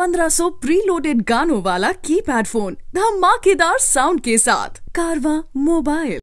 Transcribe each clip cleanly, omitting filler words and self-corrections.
1500 preloaded गानों वाला keypad phone धमाकेदार साउंड के साथ कारवां मोबाइल।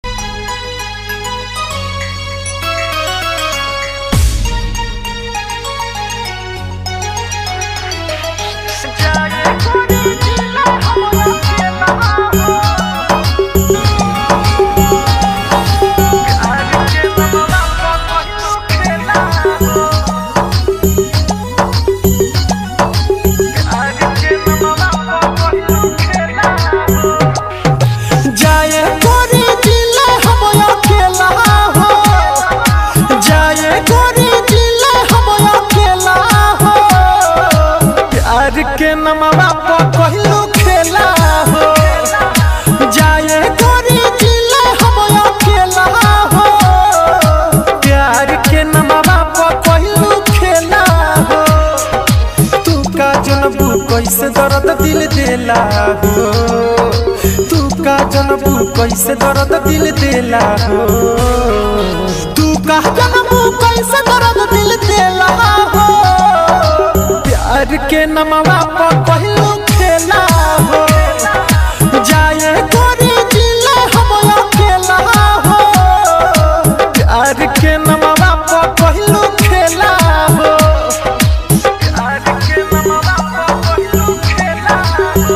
के नमवा पहिलो खेला हो जाए गोरी जिले हम अकेला हो प्यार के नमवा पहिलो खेला हो तू का जनबू कैसे दर्द दिल देला हो तू का जनबू कैसे दर्द दिल देला हो तू का जनबू कैसे दर्द दिल देला हो प्यार के नमवा पहिलो खेला हो जाए गोरी जिले हम अकेला हो प्यार के नमवा पहिलो खेला हो प्यार के नमवा पहिलो खेला हो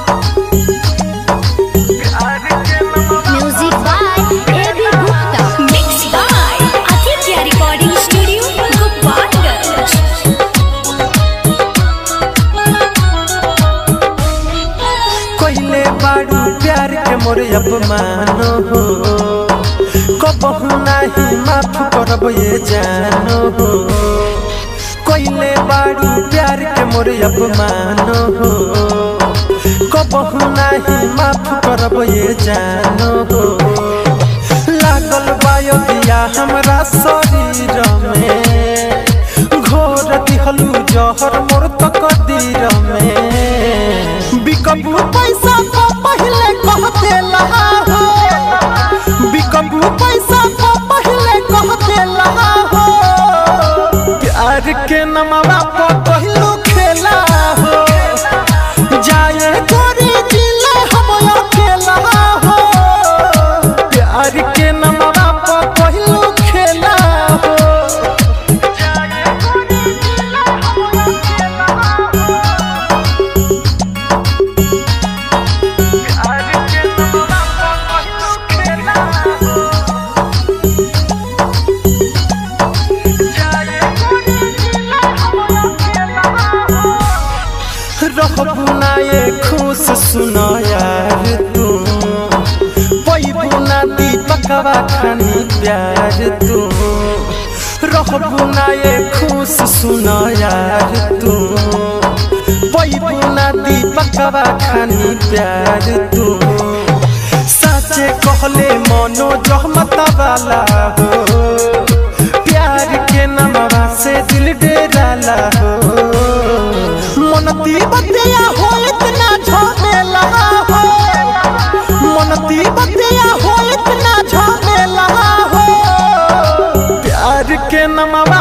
प्यार के नमवा। Music by AB Gupta, mix by Aditya recording studio Gopalganj. कोइले बाड़ू प्यार के मोर अपमानो हो कबहू नहीं माफ करब ये जानो हो कोइले बाड़ू प्यार के मोर अपमानो हो कबहू नहीं माफ करब ये जानो हो लागल बायो दिया हमरा शरीर में घोर दिहलू जहर मोर तकदीर में बिकबू पैसा तो पहले कह देला हो बिकबू पैसा तो पहले कह देला हो प्यार के नमवा पहिलो खेला हो जाए गोरी जिले हम अकेला हो प्यार के नमवा पहिलो खेला हो जाए गोरी जिले हम अकेला हो रहबू ना ये खुश सुनो यार तू पैबू ना दीपकवा खानी प्यार तू रहबू ना ये खुश सुनो यार तू पैबू ना दीपकवा खानी प्यार तू सच्चे कहले मनो जहमत वाला हो प्यार के नमवा से दिल डेराला हो मनती बतिया हो इतना झमेला हो मनती बतिया हो इतना झमेला हो प्यार के नमवा